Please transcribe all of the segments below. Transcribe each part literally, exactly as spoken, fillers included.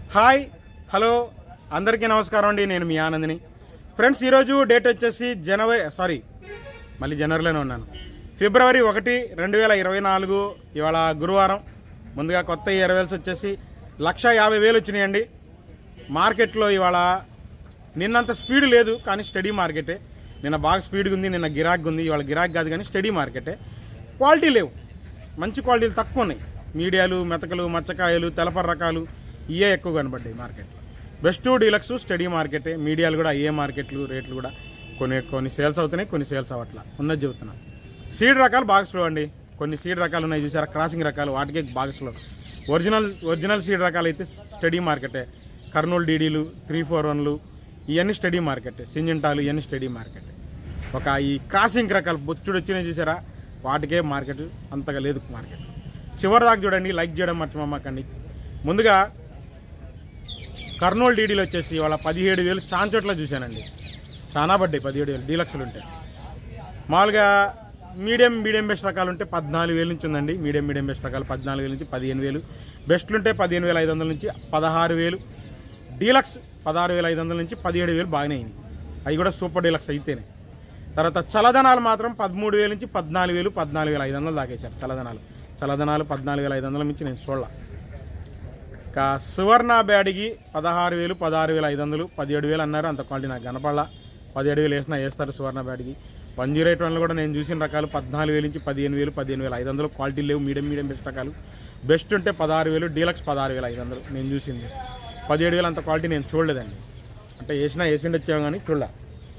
Hi hello అందరికీ నమస్కారం అండి. నేను మీ ఆనందిని. ఫ్రెండ్స్, ఈరోజు డేట్ వచ్చేసి జనవరి సారీ మళ్ళీ జనవరిలోనే ఉన్నాను ఫిబ్రవరి ఒకటి రెండు వేల ఇరవై నాలుగు ఇవాళ గురువారం. ముందుగా కొత్త ఇయర్ వేల్స్ వచ్చేసి లక్ష యాభై వేలు వచ్చినాయండి. మార్కెట్లో ఇవాళ నిన్నంత స్పీడ్ లేదు, కానీ స్టడీ మార్కెటే. నిన్న బాగా స్పీడ్గా ఉంది, నిన్న గిరాక్ ఉంది. ఇవాళ గిరాక్ కాదు, కానీ స్టడీ మార్కెటే. క్వాలిటీ లేవు, మంచి క్వాలిటీలు తక్కువ ఉన్నాయి. మీడియాలు, మెతకలు, మచ్చకాయలు, తెలపర రకాలు ఇవే ఎక్కువ కనబడ్డాయి మార్కెట్లో. బెస్ట్ డీలక్స్ స్టడీ మార్కెటే. మీడియాలు కూడా అయ్యే మార్కెట్లు, రేట్లు కూడా కొన్ని కొన్ని సేల్స్ అవుతున్నాయి, కొన్ని సేల్స్ అవ్వట్లా. ఉన్నది చెబుతున్నా. సీడ్ రకాలు బాగా స్లో అండి. కొన్ని సీడ్ రకాలు ఉన్నాయి చూసారా, క్రాసింగ్ రకాలు, వాటికే బాగా స్లో. ఒరిజినల్ ఒరిజినల్ సీడ్ రకాలు అయితే స్టడీ మార్కెటే. కర్నూలు డీడీలు, త్రీ ఫోర్ వన్లు ఇవన్నీ స్టడీ మార్కెటే. సింజంటాలు ఇవన్నీ స్టడీ మార్కెటే. ఒక ఈ క్రాసింగ్ రకాలు బొచ్చుడు వచ్చినాయి చూసారా, వాటికే మార్కెట్ అంతగా లేదు మార్కెట్. చివరి దాకా చూడండి, లైక్ చేయడం మర్చిపోమాకండి. ముందుగా కర్నూలు డీడీలు వచ్చేసి ఇవాళ పదిహేడు వేలు చాంచోట్ల చూశానండి. చాలా పడ్డాయి పదిహేడు వేలు డీలక్స్లు ఉంటాయి. మామూలుగా మీడియం మీడియం బెస్ట్ రకాలు ఉంటే పద్నాలుగు వేలు నుంచి ఉందండి. మీడియం మీడియం బెస్ట్ రకాలు పద్నాలుగు వేలు నుంచి పదిహేను వేలు. బెస్ట్లు ఉంటే పదిహేను వేల ఐదు వందల నుంచి పదహారు వేలు. డీలక్స్ పదహారు వేల ఐదు వందల నుంచి పదిహేడు వేలు బాగానే అయింది. అవి కూడా సూపర్ డీలక్స్ అయితేనే. తర్వాత చలదనాలు మాత్రం పదమూడు వేలు నుంచి పద్నాలుగు వేలు పద్నాలుగు వేల ఐదు వందలు దాకేశారు. చలదనాలు చలదనాలు పద్నాలుగు వేల ఐదు వందల నుంచి నేను చూడాల. ఇంకా సువర్ణ బ్యాడిగి పదహారు వేలు పదహారు వేల ఐదు వందలు పదిహేడు వేలు అన్నారు. అంత క్వాలిటీ నాకు కనపడాల. పదిహేడు వేలు వేసినా వేస్తారు Suvarna Byadgi. One zero eight వన్లు కూడా నేను చూసిన రకాలు పద్నాలుగు వేలు నుంచి పదిహేను వేలు పదిహేను వేల ఐదు వందలు క్వాలిటీ లేవు. మీడియం మీడియం బెస్ట్ రకాలు. బెస్ట్ ఉంటే పదహారు వేలు, డీలక్స్ పదహారు వేల ఐదు వందలు నేను చూసింది. పదిహేడు వేలు అంత క్వాలిటీ నేను చూడలేదండి. అంటే వేసినా వేసిండి వచ్చాము కానీ చూడలే.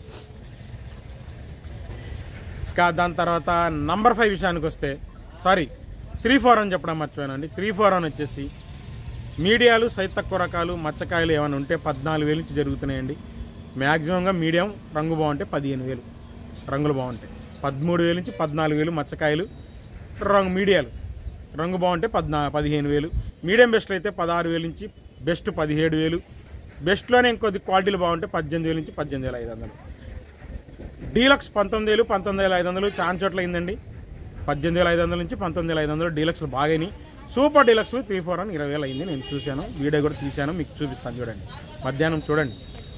ఇంకా దాని తర్వాత నంబర్ ఫైవ్ విషయానికి వస్తే, సారీ త్రీ ఫోర్ అని చెప్పడం మర్చిపోయానండి. త్రీ ఫోర్ అని వచ్చేసి మీడియాలు, సైత తక్కువ రకాలు, మచ్చకాయలు ఏమైనా ఉంటే పద్నాలుగు వేలు నుంచి జరుగుతున్నాయండి. మ్యాక్సిమంగా మీడియం రంగు బాగుంటే పదిహేను వేలు, రంగులు బాగుంటాయి. పదమూడు వేలు నుంచి పద్నాలుగు వేలు మచ్చకాయలు. రంగు మీడియాలు రంగు బాగుంటే పద్నా పదిహేను వేలు. మీడియం బెస్ట్లు అయితే పదహారు వేలు నుంచి బెస్ట్ పదిహేడు వేలు. బెస్ట్లోనే ఇంకొద్ది క్వాలిటీలు బాగుంటే పద్దెనిమిది వేలు నుంచి పద్దెనిమిది వేల ఐదు వందలు. డీలక్స్ పంతొమ్మిది వేలు పంతొమ్మిది వేల ఐదు వందలు చాలా చోట్ల అయిందండి. పద్దెనిమిది వేల ఐదు వందల నుంచి పంతొమ్మిది వేల ఐదు వందలు డీలక్స్లు బాగాని. సూపర్ డీలక్స్ త్రీ ఫోర్ అని ఇరవై వేలు అయింది. నేను చూశాను, వీడియో కూడా తీశాను, మీకు చూపిస్తాను చూడండి. మధ్యాహ్నం చూడండి.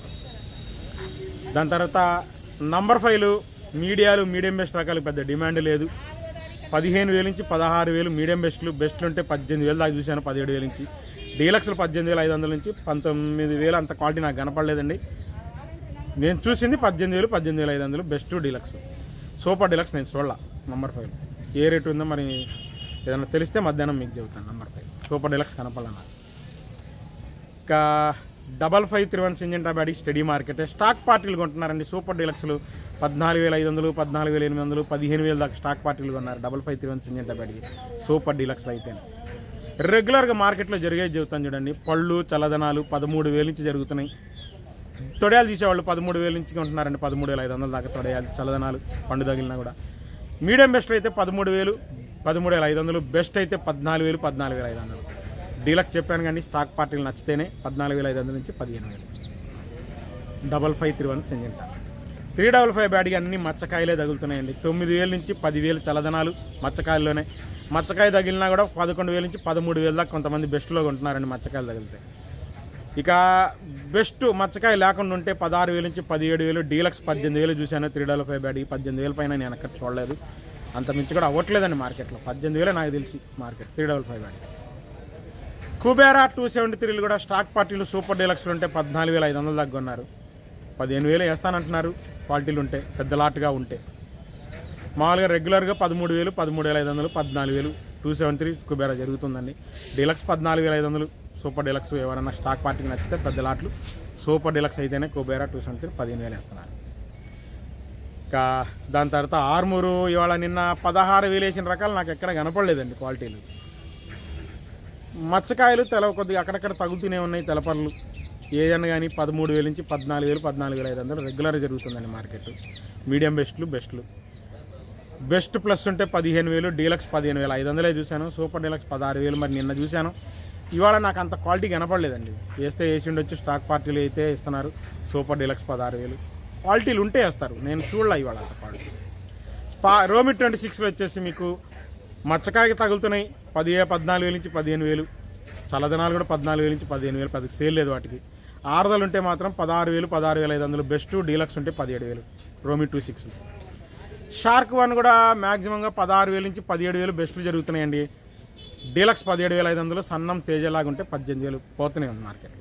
దాని తర్వాత నంబర్ ఫైవ్లు మీడియాలు, మీడియం బెస్ట్ రకాలు పెద్ద డిమాండ్ లేదు. పదిహేను వేలు నుంచి పదహారు వేలు మీడియం బెస్ట్లు. బెస్ట్లు ఉంటే పద్దెనిమిది వేలు దాకా చూశాను. పదిహేడు వేలు నుంచి డీలక్స్లు పద్దెనిమిది వేల ఐదు వందల నుంచి పంతొమ్మిది వేలు అంత క్వాలిటీ నాకు కనపడలేదండి. నేను చూసింది పద్దెనిమిది వేలు పద్దెనిమిది వేల ఐదు వందలు బెస్ట్ డీలక్స్. సూపర్ డీలక్స్ నేను చూడాల. నంబర్ ఫైవ్ ఏ రేటు ఉందో మరి ఏదైనా తెలిస్తే మధ్యాహ్నం మీకు చెబుతాను. నంబర్ ఫైవ్ సూపర్ డీలక్స్ కనపడాలన్నారు. ఇంకా double five three one Syngenta బ్యాడీ స్టడీ మార్కెట్. స్టాక్ పార్టీలు కొంటున్నారండి. సూపర్ డీలక్స్లు పద్నాలుగు వేల ఐదు వందలు పద్నాలుగు వేల ఎనిమిది వందలు పదిహేను వేలు దాకా స్టాక్ పార్టీలు కొన్నారు. Double five three one Syngenta బ్యాడీ సూపర్ డీలక్స్ అయితే రెగ్యులర్గా మార్కెట్లో జరిగేది చెబుతాను చూడండి. పళ్ళు, చల్లదనాలు పదమూడు వేల నుంచి జరుగుతున్నాయి. తొడయాలు తీసేవాళ్ళు పదమూడు వేల నుంచి ఉంటున్నారండి. పదమూడు వేల ఐదు వందల దాకా తొడయాలు, చల్లదనాలు పండు తగిలినా కూడా. మీడియం బెస్ట్ అయితే పదమూడు వేలు పదమూడు వేల ఐదు వందలు. బెస్ట్ అయితే పద్నాలుగు వేలు పద్నాలుగు వేల ఐదు వందలు. డీలక్స్ చెప్పాను కానీ స్టాక్ పార్టీలు నచ్చితేనే పద్నాలుగు వేల ఐదు వందల నుంచి పదిహేను వేలు. Double five three one Syngenta three double five బ్యాడ్కి అన్ని మచ్చకాయలే తగులుతున్నాయండి. తొమ్మిది వేల నుంచి పదివేలు చల్లదనాలు మచ్చకాయల్లోనే. మచ్చకాయ తగిలినా కూడా పదకొండు వేల నుంచి పదమూడు వేల దాకా కొంతమంది బెస్ట్లో కొంటున్నారండి మచ్చకాయలు తగిలితే. ఇక బెస్ట్ మచ్చకాయ లేకుండా ఉంటే పదహారు వేల నుంచి పదిహేడు వేలు. డీలక్స్ పద్దెనిమిది వేలు చూశాను. త్రీ డబల్ ఫైవ్ బ్యాడ్కి పద్దెనిమిది వేల పైన నేను ఎక్కడ చూడలేదు. అంత మించి కూడా అవ్వట్లేదండి మార్కెట్లో. పద్దెనిమిది వేలే నాకు తెలిసి మార్కెట్ త్రీ డబల్ ఫైవ్ బ్యాడ్. కుబేరా టూ సెవెంటీ త్రీలు కూడా స్టాక్ పార్టీలు సూపర్ డీలక్స్లు ఉంటే పద్నాలుగు వేల ఐదు వందలు దాకా ఉన్నారు. పదిహేను వేలు వేస్తానంటున్నారు క్వాలిటీలు ఉంటే, పెద్ద లాట్గా ఉంటే. మామూలుగా రెగ్యులర్గా పదమూడు వేలు పదమూడు వేల ఐదు వందలు పద్నాలుగు వేలు టూ సెవెన్ త్రీ కుబేరా జరుగుతుందండి. డీలక్స్ పద్నాలుగు వేల ఐదు వందలు సూపర్ డీలక్స్. ఎవరైనా స్టాక్ పార్టీకి నచ్చితే పెద్ద లాట్లు సూపర్ డీలక్స్ అయితేనే కుబేరా టూ సెవెన్ త్రీ పదిహేను వేలు వేస్తున్నారు. ఇంకా దాని తర్వాత ఆర్మూరు ఇవాళ నిన్న పదహారు వేలు వేసిన రకాలు నాకు ఎక్కడ కనపడలేదండి క్వాలిటీలు. మచ్చకాయలు తెలవ కొద్దిగా అక్కడక్కడ తగులుతూనే ఉన్నాయి. తెలపర్లు ఏదైనా కానీ పదమూడు వేల నుంచి పద్నాలుగు వేలు పద్నాలుగు వేల ఐదు వందలు రెగ్యులర్గా జరుగుతుందండి మార్కెట్. మీడియం బెస్ట్లు బెస్ట్లు. బెస్ట్ ప్లస్ ఉంటే పదిహేను వేలు. డీలక్స్ పదిహేను వేల ఐదు వందలే చూశాను. సూపర్ డీలక్స్ పదహారు వేలు మరి నిన్న చూశాను. ఇవాళ నాకు అంత క్వాలిటీ కనపడలేదండి. వేస్తే వేసి ఉండొచ్చు. స్టాక్ పార్టీలు అయితే ఇస్తున్నారు. సూపర్ డీలక్స్ పదహారు వేలు క్వాలిటీలు ఉంటే వేస్తారు. నేను చూడలే ఇవాళ అంత క్వాలిటీ. స్పా రోమి ట్వంటీ సిక్స్లో వచ్చేసి మీకు మచ్చకాయకి తగులుతున్నాయి పదిహే పద్నాలుగు వేలు నుంచి పదిహేను వేలు. చల్లదనాలు కూడా పద్నాలుగు వేలు నుంచి పదిహేను వేలు పదికి సేల్ లేదు వాటికి. ఆరుదలు ఉంటే మాత్రం పదహారు వేలు పదహారు వేల ఐదు వందలు బెస్ట్, డీలక్స్ ఉంటే పదిహేడు వేలు రోమి టూ సిక్స్. షార్క్ వన్ కూడా మ్యాక్సిమంగా పదహారు వేలు నుంచి పదిహేడు వేలు బెస్ట్లు జరుగుతున్నాయండి. డీలక్స్ పదిహేడు వేల ఐదు వందలు, సన్నం తేజలాగా ఉంటే పద్దెనిమిది వేలు పోతున్నాయి ఉంది మార్కెట్లో.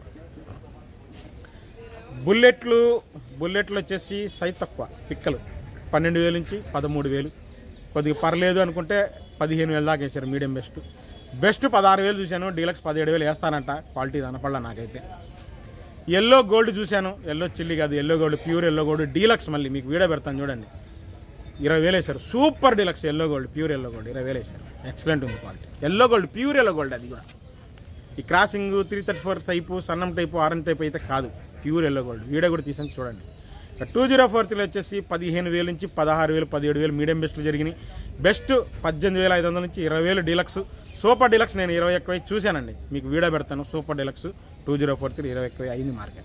బుల్లెట్లు బుల్లెట్లు వచ్చేసి సైజ్ తక్కువ పిక్కలు పన్నెండు వేలు నుంచి పదమూడు వేలు, కొద్దిగా పర్లేదు అనుకుంటే పదిహేను వేలు దాకా వేసారు మీడియం బెస్ట్. బెస్ట్ పదహారు వేలు చూశాను, డీలక్స్ పదిహేడు వేలు వేస్తానంట, క్వాలిటీ కనపడలా నాకైతే. ఎల్లో గోల్డ్ చూశాను, ఎల్లో చిల్లి కాదు yellow gold, pure yellow gold deluxe, మళ్ళీ మీకు వీడియో పెడతాను చూడండి, ఇరవై వేలు వేశారు. Super deluxe yellow gold, pure yellow gold ఇరవై వేలు వేశారు, ఎక్సలెంట్ ఉంది quality. Yellow gold pure yellow gold, అది కూడా ఈ crossing three thirty four type సన్నం టైపు ఆరెంజ్ టైపు అయితే కాదు, ప్యూర్ ఎల్లో గోల్డ్. వీడియో కూడా తీసాను చూడండి. టూ జీరో ఫోర్ త్రీలో వచ్చేసి పదిహేను వేలు నుంచి పదహారు వేలు పదిహేడు వేలు మీడియం బెస్ట్లు జరిగినాయి. బెస్ట్ పద్దెనిమిది వేల ఐదు వందల నుంచి ఇరవై వేలు డీలక్స్. సూపర్ డీలక్స్ నేను ఇరవై ఎక్కువ చూశానండి, మీకు వీడియో పెడతాను. Super deluxe two zero four three ఇరవై ఎక్కువ అయింది మార్కెట్,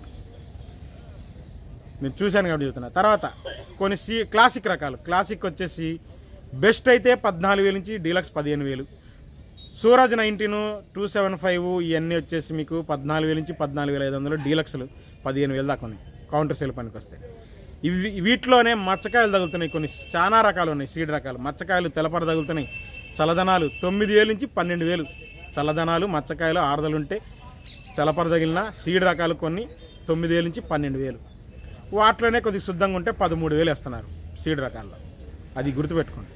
నేను చూశాను కాబట్టి చెబుతున్నా. తర్వాత కొన్ని సి క్లాసిక్ రకాలు. క్లాసిక్ వచ్చేసి బెస్ట్ అయితే పద్నాలుగు వేలు నుంచి డీలక్స్ పదిహేను వేలు. Suraj nineteen two seven five ఇవన్నీ వచ్చేసి మీకు పద్నాలుగు వేలు నుంచి పద్నాలుగు వేల ఐదు వందలు, డీలక్స్లు పదిహేను వేలు దాకా ఉన్నాయి. కౌంటర్ సేల్ పనికి వస్తాయి. ఇవి వీటిలోనే మచ్చకాయలు తగులుతున్నాయి, కొన్ని చాలా రకాలు ఉన్నాయి. సీడ్ రకాలు మచ్చకాయలు తెలపర తగులుతున్నాయి. చల్లదనాలు తొమ్మిది వేలు నుంచి పన్నెండు వేలు చల్లదనాలు మచ్చకాయలు ఆరుదలు ఉంటే తెలపర తగిలిన సీడ్ రకాలు కొన్ని తొమ్మిది వేలు నుంచి పన్నెండు వేలు. వాటిలోనే కొద్దిగా శుద్ధంగా ఉంటే పదమూడు వేలు వేస్తున్నారు సీడ్ రకాల్లో, అది గుర్తుపెట్టుకోండి.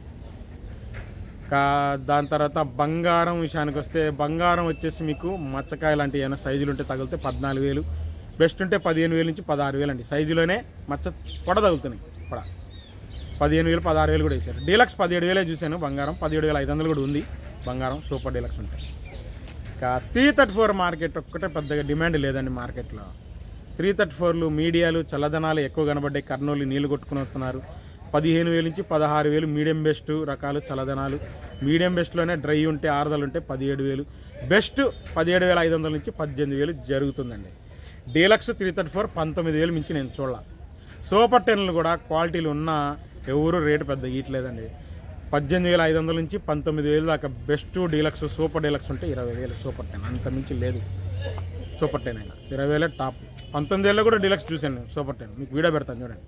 కా దాని తర్వాత బంగారం విషయానికి వస్తే బంగారం వచ్చేసి మీకు మచ్చకాయ లాంటి ఏమైనా సైజులు ఉంటే తగిలితే పద్నాలుగు వేలు, బెస్ట్ ఉంటే పదిహేను వేలు నుంచి పదహారు వేలు అండి. సైజులోనే మచ్చ పొడ తగులుతున్నాయి, పొడ పదిహేను వేలు పదహారు వేలు కూడా వేసారు. డీలక్స్ పదిహేడు వేలే చూశాను బంగారం, పదిహేడు వేల ఐదు వందలు కూడా ఉంది బంగారం సూపర్ డీలక్స్ ఉంటాయి. ఇంకా త్రీ థర్టీ ఫోర్ మార్కెట్ ఒక్కటే పెద్దగా డిమాండ్ లేదండి మార్కెట్లో. త్రీ థర్టీ ఫోర్లు మీడియాలు చల్లదనాలు ఎక్కువ కనబడ్డాయి. కర్నూలు నీళ్లు కొట్టుకుని వస్తున్నారు. పదిహేను వేలు నుంచి పదహారు వేలు మీడియం బెస్ట్ రకాలు చల్లదనాలు. మీడియం బెస్ట్లోనే డ్రై ఉంటే ఆరుదలు ఉంటే పదిహేడు వేలు, బెస్ట్ పదిహేడు వేల ఐదు వందల నుంచి పద్దెనిమిది వేలు జరుగుతుందండి. డీలక్స్ త్రీ థర్టీ ఫోర్ పంతొమ్మిది వేలు మించి నేను చూడాల. సూపర్ టెన్లు కూడా క్వాలిటీలు ఉన్న ఎవరు రేటు పెద్ద ఇయట్లేదండి. పద్దెనిమిది వేల ఐదు వందల నుంచి పంతొమ్మిది వేలు దాకా బెస్ట్ డీలక్స్ సూపర్ డీలక్స్ ఉంటే ఇరవై వేలు సూపర్ టెన్, అంత మించి లేదు సూపర్ టెన్ అయినా. ఇరవై వేలే టాప్. పంతొమ్మిది వేలలో కూడా డీలక్స్ చూశాను సూపర్ టెన్, మీకు వీడియో పెడతాను చూడండి.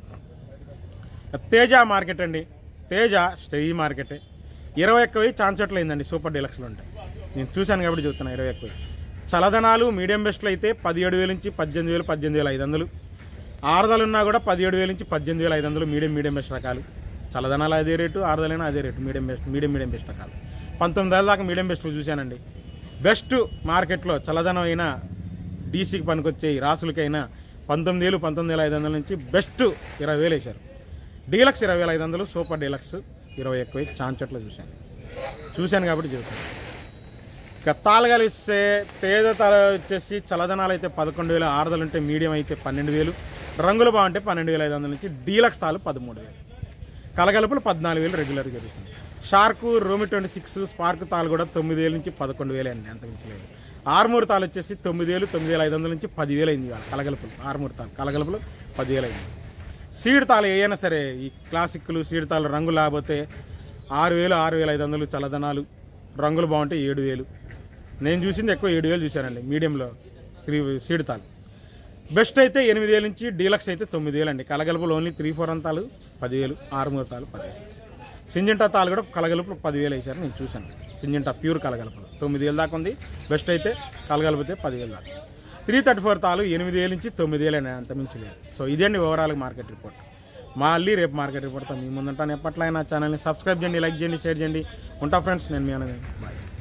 తేజ మార్కెట్ అండి, తేజ స్టేజ్ మార్కెటే. ఇరవై ఎక్కువ ఛాన్సెట్లు అయిందండి సూపర్ డీలక్స్లో ఉంటాయి, నేను చూశాను కాబట్టి చెబుతున్నాను. ఇరవై ఎక్కువ చలదనాలు మీడియం బెస్ట్లు అయితే పదిహేడు వేలు నుంచి పద్దెనిమిది వేలు పద్దెనిమిది వేల ఐదు వందలు. ఆరుదలు ఉన్నా కూడా పదిహేడు వేలు నుంచి పద్దెనిమిది వేల ఐదు వందలు మీడియం మీడియం బెస్ట్ రకాలు. చల్లదనాలు అదే రేటు, ఆరుదలైనా అదే rate. Medium best medium medium best రకాలు పంతొమ్మిది వేల దాకా మీడియం బెస్ట్లు చూశానండి. బెస్ట్ మార్కెట్లో చల్లదనం అయినా డీసీకి పనికొచ్చేవి రాసులకైనా పంతొమ్మిది వేలు పంతొమ్మిది వేల ఐదు వందల నుంచి బెస్ట్ ఇరవై వేలు వేశారు. డీలక్స్ ఇరవై వేల ఐదు వందలు, సూపర్ డీలక్స్ ఇరవై ఎక్కువ ఛాన్సెట్లో చూశాను చూశాను కాబట్టి చూశాను. ఇక తాళగాలు ఇస్తే తేజ తాళ వచ్చేసి చల్లదనాలు అయితే పదకొండు వేలు, ఆరుదలు ఉంటే మీడియం అయితే పన్నెండు వేలు, రంగులు బాగుంటే పన్నెండు వేల ఐదు వందల నుంచి డీలక్స్ తాళ్ళు పదమూడు వేలు, కలగలుపులు పద్నాలుగు వేలు రెగ్యులర్గా జరుగుతుంది. షార్కు రోమి ట్వంటీ సిక్స్ స్పార్క్ తాళ్ళు కూడా తొమ్మిది వేలు నుంచి పదకొండు వేలు అండి, అంత మించి లేదు. ఆర్మూర్ తాళ్ళు వచ్చేసి తొమ్మిది వేలు తొమ్మిది వేల ఐదు వందల నుంచి పదివేలు అయింది ఇవాళ కలగలుపులు. ఆర్మూర్ తాళ్ళు కలగలుపులు పదివేలు అయింది. సీడ్ తాళ్ళు ఏమైనా సరే ఈ క్లాసిక్లు సీడ్ తాళ్ళు రంగు లేకపోతే ఆరు వేలు ఆరు వేల ఐదు వందలు చల్లదనాలు, రంగులు బాగుంటే ఏడు వేలు. నేను చూసింది ఎక్కువ ఏడు వేలు చూశానండి మీడియంలో త్రీ సీడ్ తాళ్ళు. బెస్ట్ అయితే ఎనిమిది వేల నుంచి, డీలక్స్ అయితే తొమ్మిది వేలు అండి. కలగలుపులు ఓన్లీ త్రీ ఫోర్ అంతాలు పదివేలు, ఆరుమూరు తాళ్ళు పదివేలు. సింజంటా తాళ్ళు కూడా కలగలుపులు పదివేలు వేశారు నేను చూశాను. సింజంటా ప్యూర్ కలగలుపులు తొమ్మిది వేలు దాకా ఉంది. బెస్ట్ అయితే కలగలిపితే పదివేలు దాకా. త్రీ థర్టీ ఫోర్ తాళ్ళు ఎనిమిది వేలు నుంచి తొమ్మిది వేలు అండి, అంత మించి లేదు. సో ఇదేండి ఓవరాల్ మార్కెట్ రిపోర్ట్. మళ్ళీ రేపు మార్కెట్ రిపోర్ట్తో మీ ముందుంటాను. ఎప్పట్లయినా ఛానల్ని సబ్స్క్రైబ్ చేయండి, లైక్ చేయండి, షేర్ చేయండి. ఉంటా ఫ్రెండ్స్, నేను మీ అనేది బాయ్.